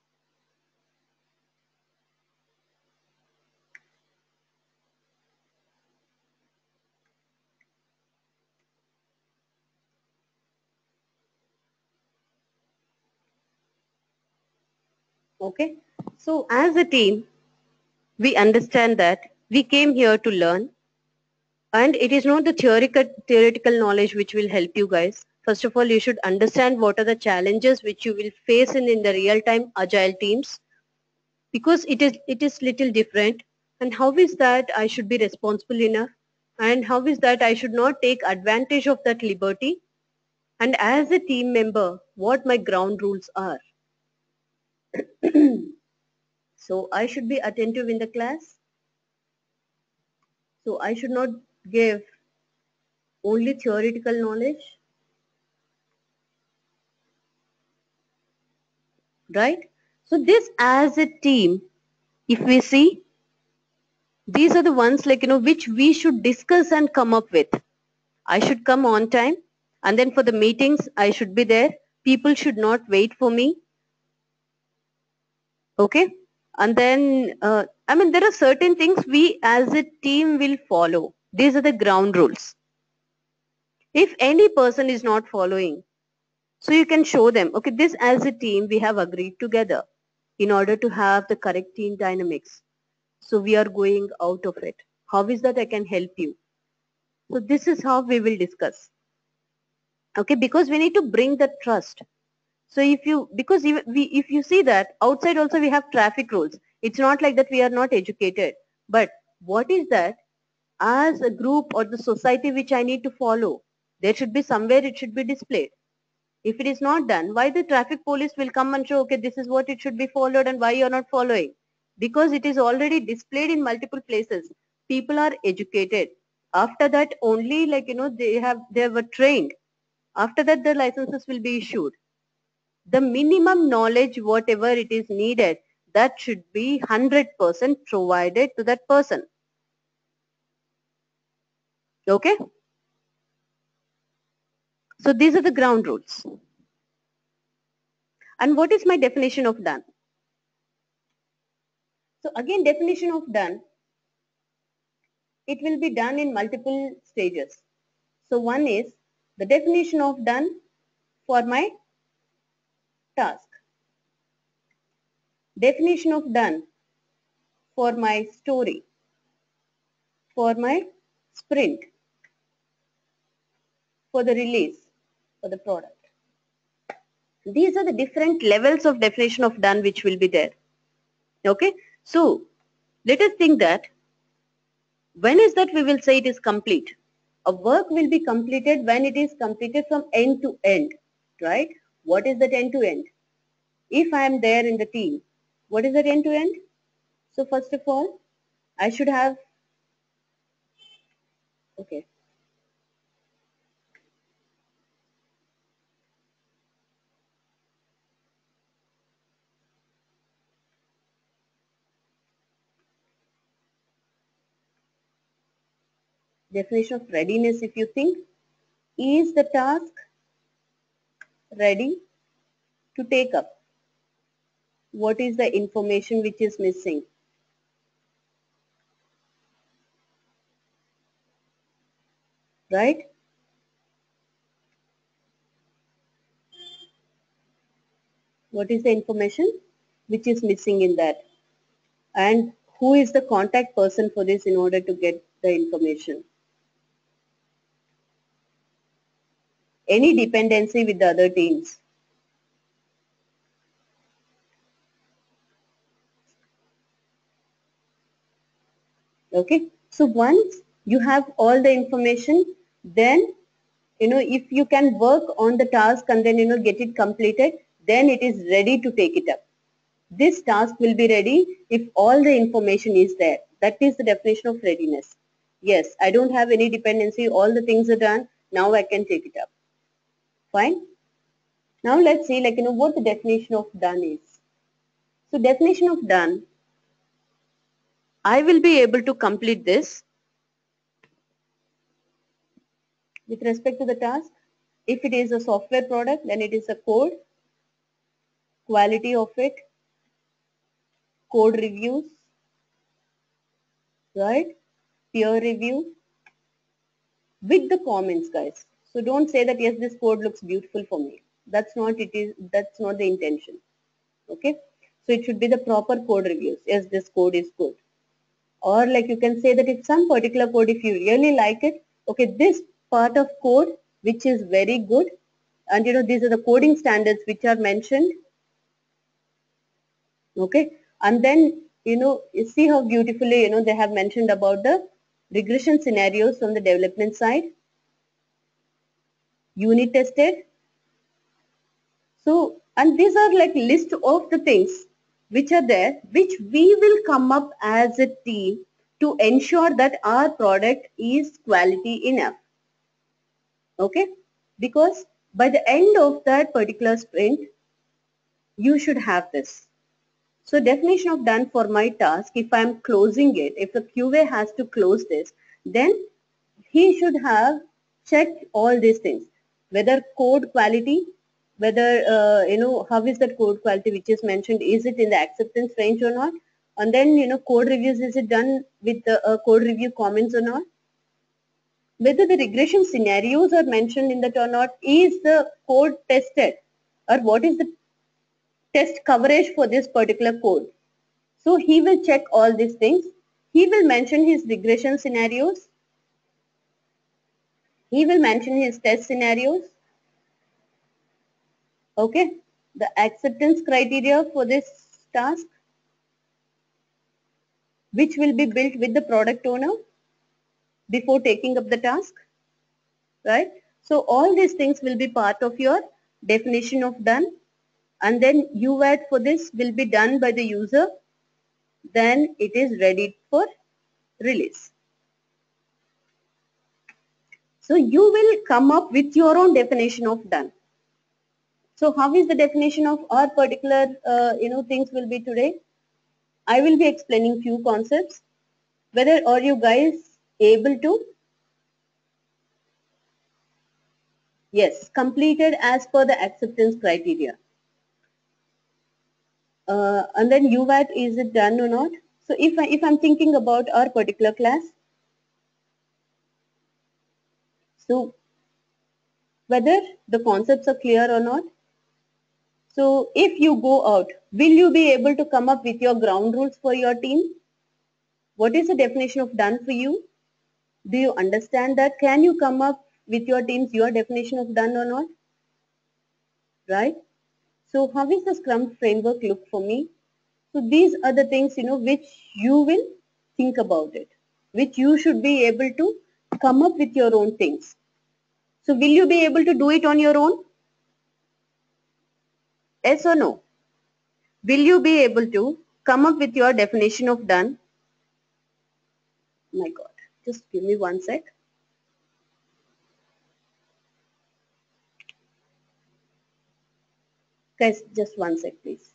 Okay. So as a team, we understand that we came here to learn, and it is not the theoretical knowledge which will help you guys. First of all, you should understand what are the challenges which you will face in the real-time agile teams, because it is little different. And how is that I should be responsible enough, and how is that I should not take advantage of that liberty, and as a team member what my ground rules are. So I should be attentive in the class. So I should not give only theoretical knowledge, right? So this as a team, if we see, these are the ones like, which we should discuss and come up with. I should come on time, and then for the meetings, I should be there. People should not wait for me. Okay. And then, there are certain things we as a team will follow. These are the ground rules. If any person is not following, so you can show them, okay, this as a team we have agreed together in order to have the correct team dynamics. So we are going out of it. How is that I can help you? So this is how we will discuss. Okay, because we need to bring the trust. So if you see that outside also we have traffic rules. It's not like that we are not educated. But what is that as a group or the society which I need to follow? There should be somewhere it should be displayed. If it is not done, why the traffic police will come and show, okay, this is what it should be followed and why you're not following? Because it is already displayed in multiple places. People are educated. After that only they were trained. After that the licenses will be issued. The minimum knowledge, whatever it is needed, that should be 100% provided to that person. Okay? So these are the ground rules. And what is my definition of done? So again, definition of done, it will be done in multiple stages. So one is the definition of done for my task. Definition of done for my story. for my sprint, for the release, for the product. These are the different levels of definition of done which will be there. Okay, so let us think that when is that we will say it is complete. A work will be completed when it is completed from end to end, right? What is that end to end? If I am there in the team, what is that end to end? So first of all, I should have, okay, definition of readiness, if you think, is the task ready to take up? What is the information which is missing? Right? What is the information which is missing in that? And who is the contact person for this in order to get the information? Any dependency with the other teams? Okay, so once you have all the information, then if you can work on the task and then get it completed, then it is ready to take it up. This task will be ready if all the information is there. That is the definition of readiness. Yes, I don't have any dependency, all the things are done, now I can take it up. Fine. Now let's see what the definition of done is. So definition of done, I will be able to complete this with respect to the task. If it is a software product, then it is a code, quality of it, code reviews, right? Peer review with the comments, guys. So don't say that yes, this code looks beautiful for me. That's not the intention. Okay? So it should be the proper code reviews. Yes, this code is good. Or like you can say that if some particular code, if you really like it, okay, this part of code which is very good, and these are the coding standards which are mentioned. Okay, and then you see how beautifully they have mentioned about the regression scenarios from the development side, unit tested. So, and these are like list of the things which are there, which we will come up as a team to ensure that our product is quality enough. Okay, because by the end of that particular sprint, you should have this. So definition of done for my task, if I am closing it, if the QA has to close this, then he should have checked all these things, whether code quality, whether, how is that code quality which is mentioned, is it in the acceptance range or not? And then, code reviews, is it done with the code review comments or not? Whether the regression scenarios are mentioned in that or not, is the code tested, or what is the test coverage for this particular code? So he will check all these things. He will mention his regression scenarios. He will mention his test scenarios. Okay. The acceptance criteria for this task, which will be built with the product owner before taking up the task. Right. So all these things will be part of your definition of done. And then UAT for this will be done by the user. Then it is ready for release. So you will come up with your own definition of done. So how is the definition of our particular, things will be today? I will be explaining few concepts. Whether are you guys able to? Yes, completed as per the acceptance criteria. And then UVAT, is it done or not? So if I'm thinking about our particular class, so whether the concepts are clear or not. So if you go out, will you be able to come up with your ground rules for your team? What is the definition of done for you? Do you understand that? Can you come up with your teams, your definition of done or not? Right? So how is the Scrum framework look for me? So these are the things, which you will think about it, which you should be able to come up with your own things. So will you be able to do it on your own? Yes or no? Will you be able to come up with your definition of done? My God, just give me one sec. Guys, just one sec, please.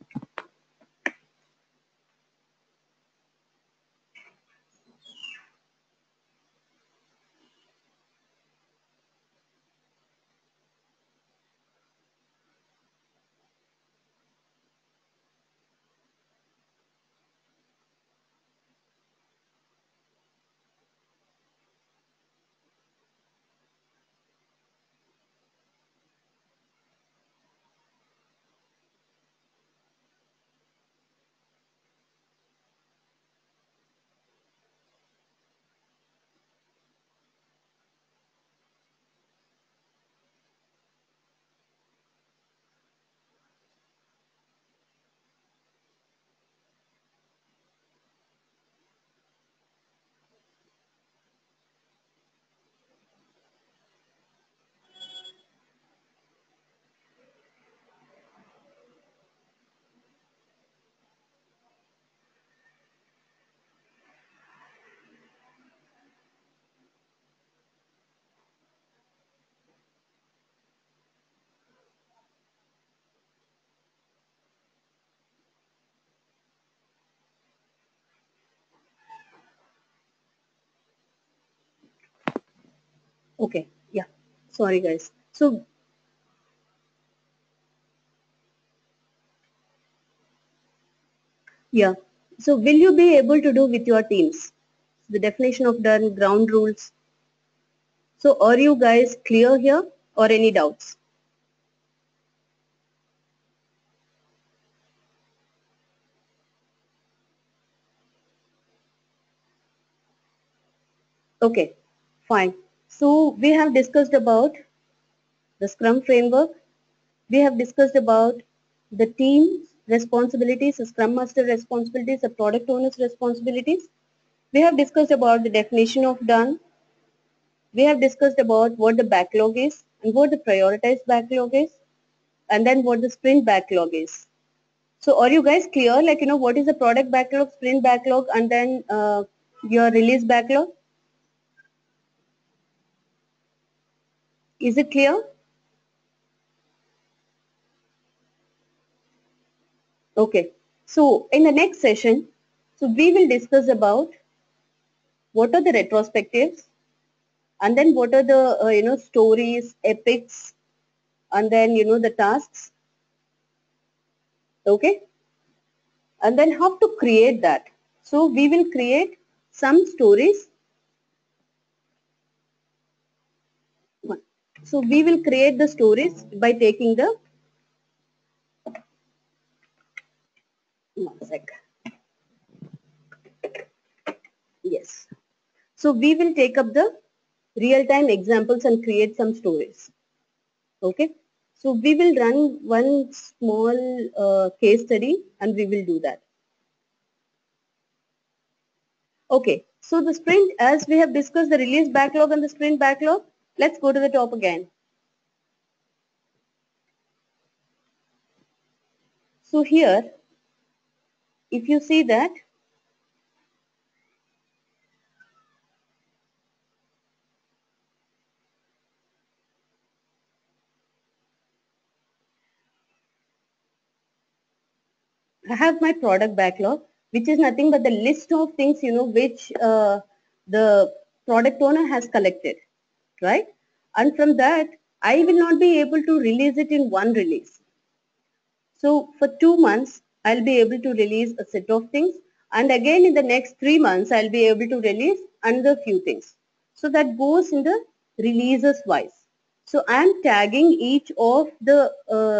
Okay, yeah. Sorry, guys. So, yeah. So, will you be able to do with your teams? The definition of done, ground rules. So, are you guys clear here or any doubts? Okay, fine. So, we have discussed about the Scrum framework. We have discussed about the team's responsibilities, the Scrum Master responsibilities, the product owner's responsibilities. We have discussed about the definition of done. We have discussed about what the backlog is and what the prioritized backlog is, and then what the sprint backlog is. So are you guys clear, like, what is the product backlog, sprint backlog, and then your release backlog? Is it clear? Okay. So in the next session, so we will discuss about what are the retrospectives, and then what are the, stories, epics, and then, the tasks. Okay. And then how to create that. So we will create some stories. So we will create the stories by taking the, one sec. Yes. So we will take up the real-time examples and create some stories. Okay. So we will run one small case study and we will do that. Okay. So the sprint, as we have discussed the release backlog and the sprint backlog, let's go to the top again. So here, if you see that, I have my product backlog, which is nothing but the list of things, which the product owner has collected, right? And from that, I will not be able to release it in one release. So for 2 months, I'll be able to release a set of things. And again, in the next 3 months, I'll be able to release another few things. So that goes in the releases wise. So I'm tagging each of the,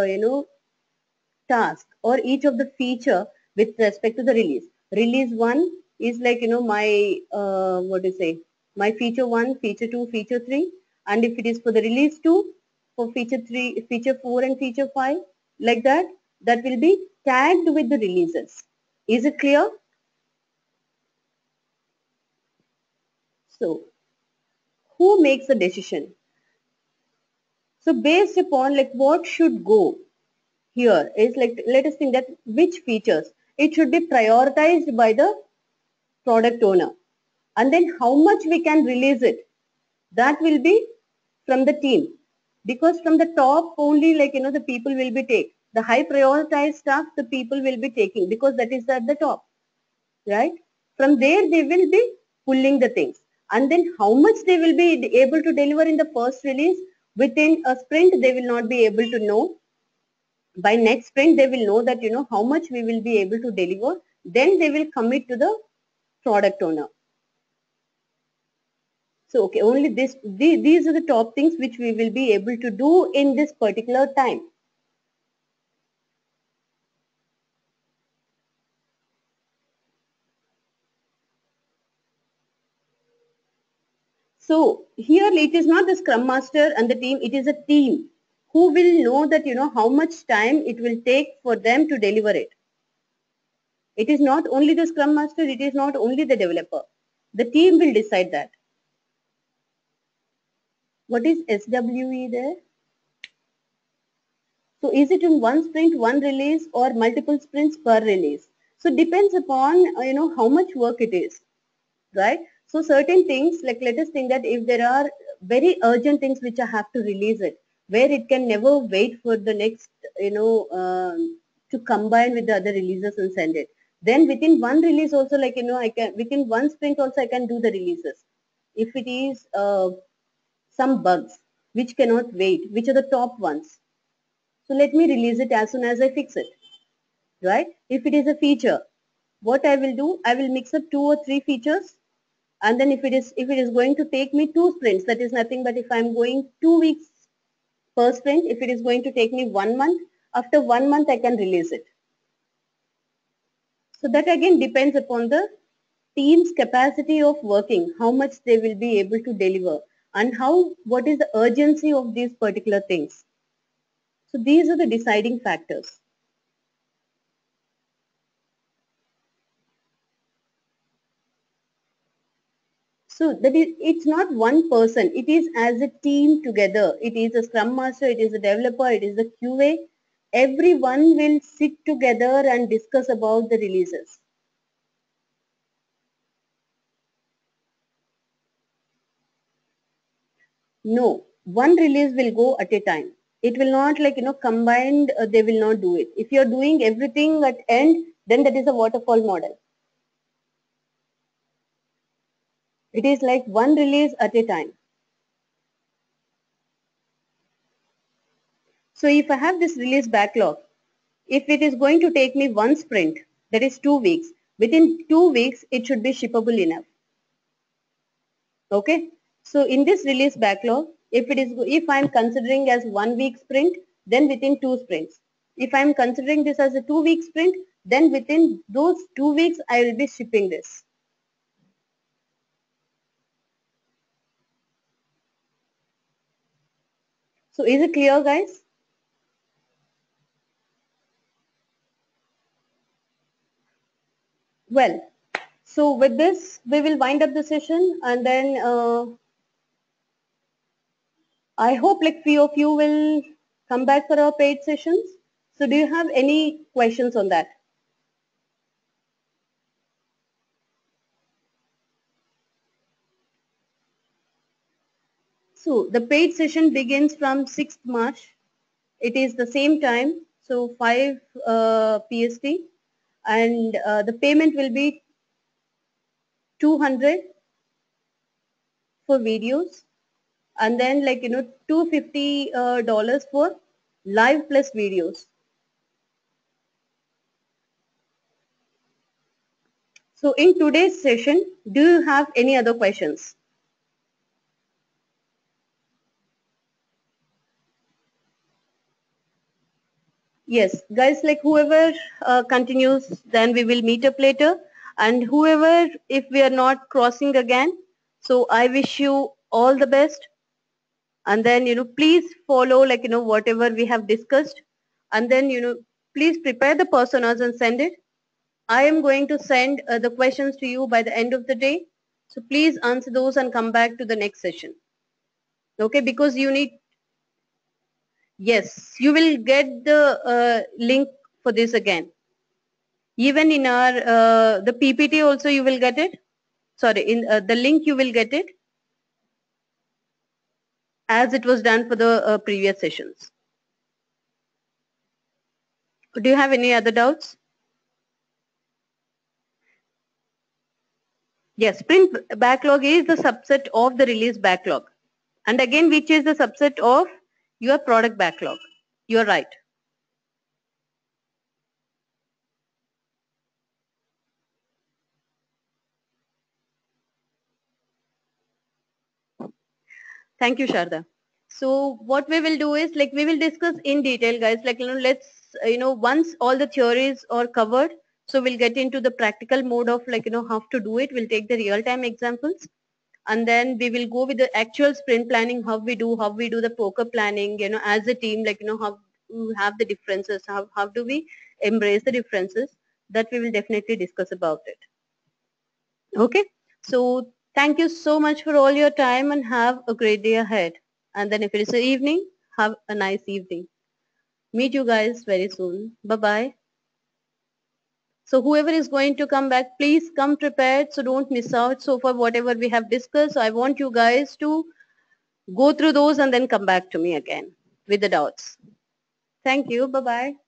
task or each of the feature with respect to the release. Release 1 is like, my, what do you say, my feature 1, feature 2, feature 3, and if it is for the release 2, for feature 3, feature 4 and feature 5, like that, that will be tagged with the releases. Is it clear? So, who makes the decision? So based upon like what should go here is like, let us think that which features, it should be prioritized by the product owner, and then how much we can release it, that will be from the team, because from the top only, like the people will be take the high prioritized stuff, the people will be taking because that is at the top, right? From there they will be pulling the things, and then how much they will be able to deliver in the first release within a sprint, they will not be able to know. By next sprint they will know that how much we will be able to deliver, then they will commit to the product owner. So okay, only these are the top things which we will be able to do in this particular time. So here it is not the scrum master and the team, it is a team who will know that how much time it will take for them to deliver it. It is not only the scrum master, it is not only the developer. The team will decide that. What is SWE there? So is it in one sprint, one release, or multiple sprints per release? So depends upon how much work it is, right? So certain things, like let us think that if there are very urgent things which I have to release it, where it can never wait for the next, to combine with the other releases and send it. Then within one release also, like I can within one sprint also I can do the releases. If it is some bugs which cannot wait, which are the top ones. So let me release it as soon as I fix it, right? If it is a feature, what I will do, I will mix up 2 or 3 features, and then if it is going to take me 2 sprints, that is nothing but if I'm going 2 weeks per sprint, if it is going to take me 1 month, after 1 month I can release it. So that again depends upon the team's capacity of working, how much they will be able to deliver, and what is the urgency of these particular things. So these are the deciding factors. So that is, it's not one person. It is as a team together. It is a scrum master, it is a developer, it is a QA. Everyone will sit together and discuss about the releases. No, one release will go at a time. It will not like, combined, they will not do it. If you're doing everything at end, then that is a waterfall model. It is like one release at a time. So if I have this release backlog, if it is going to take me one sprint, that is 2 weeks, within 2 weeks, it should be shippable enough. Okay. So in this release backlog, if I'm considering as 1 week sprint, then within 2 sprints. If I'm considering this as a 2 week sprint, then within those 2 weeks, I will be shipping this. So is it clear, guys? Well, so with this, we will wind up the session, and then I hope like few of you will come back for our paid sessions. So do you have any questions on that? So the paid session begins from 6th March. It is the same time, so 5 PST, and the payment will be 200 for videos, and then like $250 for live plus videos. So in today's session, do you have any other questions? Yes, guys, like whoever continues, then we will meet up later. And whoever, if we are not crossing again, So I wish you all the best. And then, please follow, whatever we have discussed. And then, please prepare the personas and send it. I am going to send the questions to you by the end of the day. So please answer those and come back to the next session. Okay, because you need, yes, you will get the link for this again. Even in our, the PPT also you will get it. Sorry, in the link you will get it as it was done for the previous sessions. Do you have any other doubts? Yes, sprint backlog is the subset of the release backlog. And again, which is the subset of your product backlog. You're right. Thank you, Sharda. So what we will do is we will discuss in detail, guys. Let's once all the theories are covered, so we'll get into the practical mode of how to do it. We'll take the real-time examples, and then we will go with the actual sprint planning, how we do the poker planning, as a team, how we have the differences, how do we embrace the differences. That we will definitely discuss about it. Okay, so thank you so much for all your time and have a great day ahead. And then if it is the evening, have a nice evening. Meet you guys very soon. Bye-bye. So whoever is going to come back, please come prepared so don't miss out. So for whatever we have discussed, I want you guys to go through those and then come back to me again with the doubts. Thank you. Bye-bye.